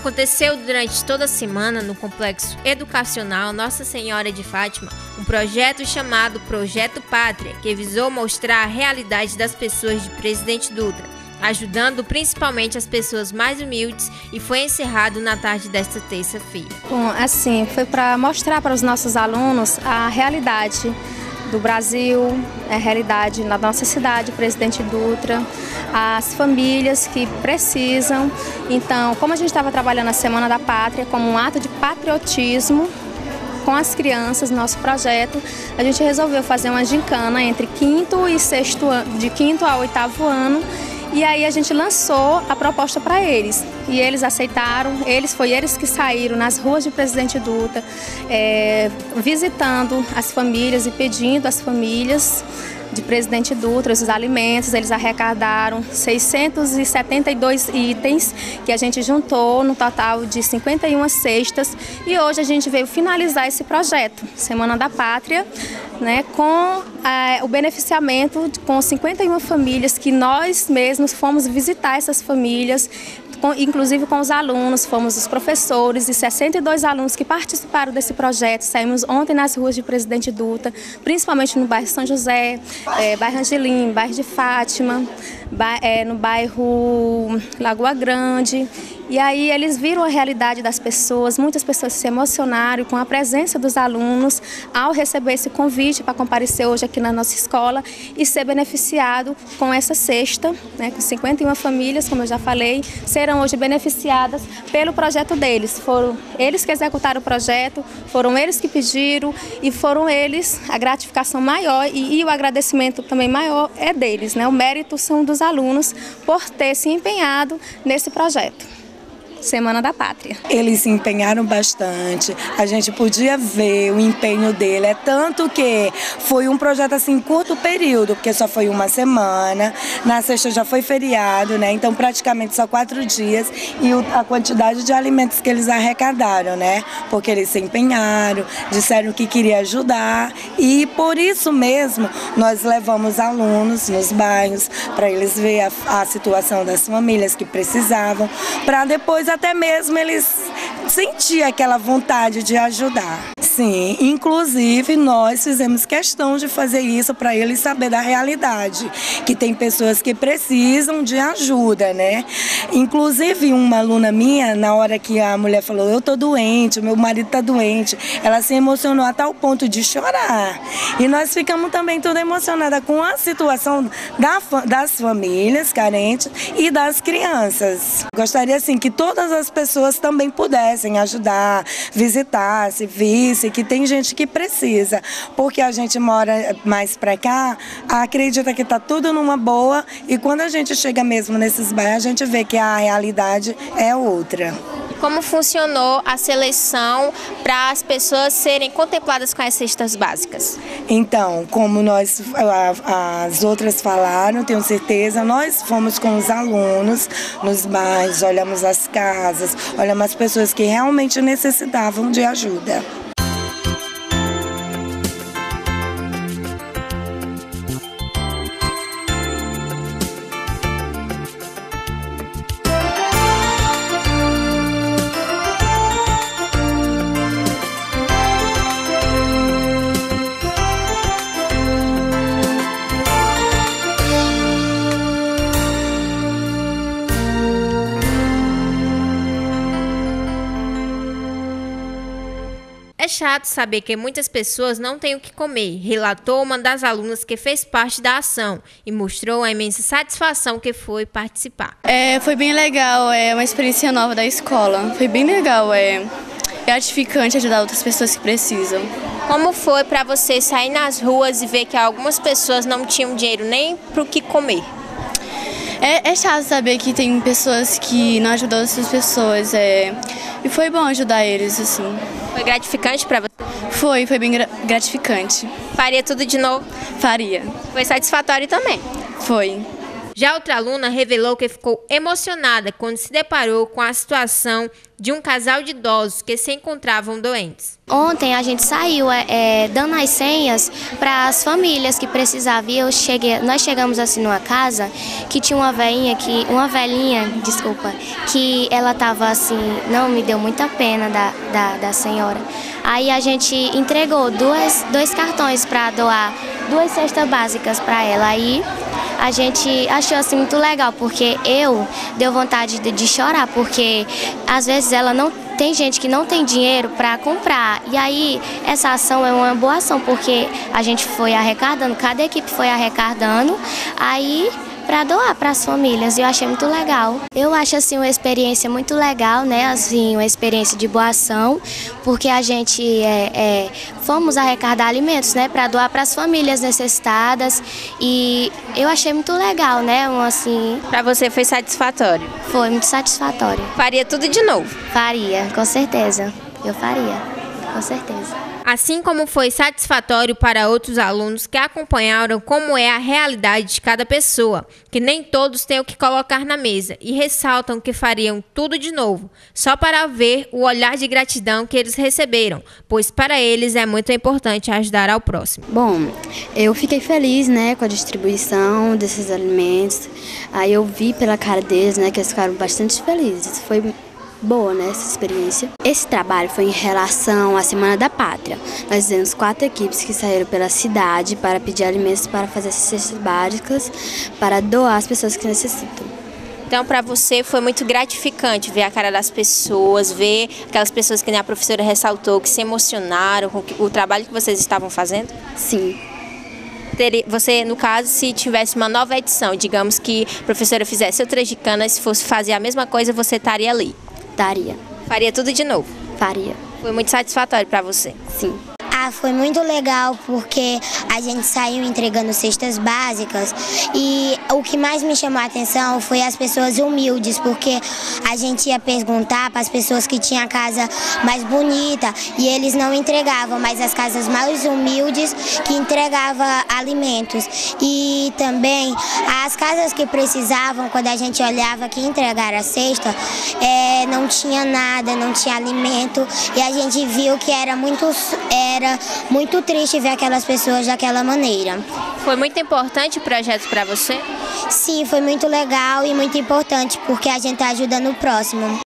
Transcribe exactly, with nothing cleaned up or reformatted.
Aconteceu durante toda a semana no Complexo Educacional Nossa Senhora de Fátima um projeto chamado Projeto Pátria, que visou mostrar a realidade das pessoas de Presidente Dutra, ajudando principalmente as pessoas mais humildes, e foi encerrado na tarde desta terça-feira. Bom, assim, foi para mostrar para os nossos alunos a realidade do Brasil, a realidade na nossa cidade, Presidente Dutra, as famílias que precisam. Então, como a gente estava trabalhando a Semana da Pátria como um ato de patriotismo com as crianças, nosso projeto, a gente resolveu fazer uma gincana entre quinto e sexto ano, de quinto ao oitavo ano. E aí a gente lançou a proposta para eles, e eles aceitaram. Eles foi eles que saíram nas ruas de Presidente Dutra, é, visitando as famílias e pedindo às famílias de Presidente Dutra os alimentos. Eles arrecadaram seiscentos e setenta e dois itens que a gente juntou no total de cinquenta e uma cestas, e hoje a gente veio finalizar esse projeto, Semana da Pátria, né, com é, o beneficiamento com cinquenta e uma famílias que nós mesmos fomos visitar essas famílias, com, inclusive com os alunos, fomos os professores e sessenta e dois alunos que participaram desse projeto. Saímos ontem nas ruas de Presidente Dutra, principalmente no bairro São José, é, bairro Angelim, bairro de Fátima, ba é, no bairro Lagoa Grande. E aí eles viram a realidade das pessoas, muitas pessoas se emocionaram com a presença dos alunos ao receber esse convite para comparecer hoje aqui na nossa escola e ser beneficiado com essa cesta, né, com cinquenta e uma famílias, como eu já falei, serão hoje beneficiadas pelo projeto deles. Foram eles que executaram o projeto, foram eles que pediram, e foram eles, a gratificação maior e, e o agradecimento também maior é deles, né? O mérito são dos alunos por ter se empenhado nesse projeto. Semana da Pátria. Eles se empenharam bastante, a gente podia ver o empenho dele, é tanto que foi um projeto assim, curto período, porque só foi uma semana, na sexta já foi feriado, né? Então praticamente só quatro dias, e a quantidade de alimentos que eles arrecadaram, né? Porque eles se empenharam, disseram que queria ajudar, e por isso mesmo nós levamos alunos nos bairros para eles verem a, a situação das famílias que precisavam, para depois até mesmo eles sentiam aquela vontade de ajudar. Sim, inclusive nós fizemos questão de fazer isso para eles saber da realidade, que tem pessoas que precisam de ajuda, né? Inclusive uma aluna minha, na hora que a mulher falou, eu tô doente, meu marido tá doente, ela se emocionou a tal ponto de chorar. E nós ficamos também toda emocionada com a situação da, das famílias carentes e das crianças. Gostaria assim que todas as pessoas também pudessem ajudar, visitar, se visse que tem gente que precisa, porque a gente mora mais para cá, acredita que está tudo numa boa, e quando a gente chega mesmo nesses bairros, a gente vê que a realidade é outra. Como funcionou a seleção para as pessoas serem contempladas com as cestas básicas? Então, como nós, as outras falaram, tenho certeza, nós fomos com os alunos nos bairros, olhamos as casas, olhamos as pessoas que realmente necessitavam de ajuda. É chato saber que muitas pessoas não têm o que comer, relatou uma das alunas que fez parte da ação e mostrou a imensa satisfação que foi participar. É, foi bem legal, é uma experiência nova da escola, foi bem legal, é, é gratificante ajudar outras pessoas que precisam. Como foi para você sair nas ruas e ver que algumas pessoas não tinham dinheiro nem para o que comer? É, é chato saber que tem pessoas que não ajudam outras pessoas, é, e foi bom ajudar eles, assim. Foi gratificante para você? Foi, foi bem gra gratificante. Faria tudo de novo? Faria. Foi satisfatório também? Foi. Já outra aluna revelou que ficou emocionada quando se deparou com a situação de um casal de idosos que se encontravam doentes. Ontem a gente saiu é, é, dando as senhas para as famílias que precisavam. E eu cheguei, nós chegamos assim numa casa que tinha uma velhinha, que, uma velhinha, desculpa, que ela estava assim, não me deu muita pena da, da, da senhora. Aí a gente entregou duas, dois cartões para doar duas cestas básicas para ela. Aí a gente achou assim muito legal, porque eu deu vontade de, de chorar, porque às vezes ela não tem gente que não tem dinheiro para comprar. E aí essa ação é uma boa ação, porque a gente foi arrecadando, cada equipe foi arrecadando, aí para doar para as famílias. E eu achei muito legal. Eu acho assim uma experiência muito legal, né? Assim, uma experiência de boa ação, porque a gente é, é, fomos arrecadar alimentos, né? Para doar para as famílias necessitadas. E eu achei muito legal, né? Um, assim. Para você foi satisfatório? Foi muito satisfatório. Faria tudo de novo? Faria, com certeza. Eu faria, com certeza. Assim como foi satisfatório para outros alunos que acompanharam como é a realidade de cada pessoa, que nem todos têm o que colocar na mesa e ressaltam que fariam tudo de novo, só para ver o olhar de gratidão que eles receberam, pois para eles é muito importante ajudar ao próximo. Bom, eu fiquei feliz, né, com a distribuição desses alimentos. Aí eu vi pela cara deles, né, que eles ficaram bastante felizes. Foi boa, né, essa experiência. Esse trabalho foi em relação à Semana da Pátria. Nós fizemos quatro equipes que saíram pela cidade para pedir alimentos para fazer essas cestas básicas, para doar às pessoas que necessitam. Então, para você foi muito gratificante ver a cara das pessoas, ver aquelas pessoas que nem a professora ressaltou, que se emocionaram com o trabalho que vocês estavam fazendo? Sim. Você, no caso, se tivesse uma nova edição, digamos que a professora fizesse outras gicanas, se fosse fazer a mesma coisa, você estaria ali? Daria. Faria tudo de novo? Faria. Foi muito satisfatório para você? Sim. Ah, foi muito legal porque a gente saiu entregando cestas básicas e o que mais me chamou a atenção foi as pessoas humildes, porque a gente ia perguntar para as pessoas que tinham a casa mais bonita e eles não entregavam, mas as casas mais humildes que entregavam alimentos. E também as casas que precisavam, quando a gente olhava que entregaram a cesta, é, não tinha nada, não tinha alimento e a gente viu que era muito... Era muito triste ver aquelas pessoas daquela maneira. Foi muito importante o projeto para você? Sim, foi muito legal e muito importante porque a gente está ajudando o próximo.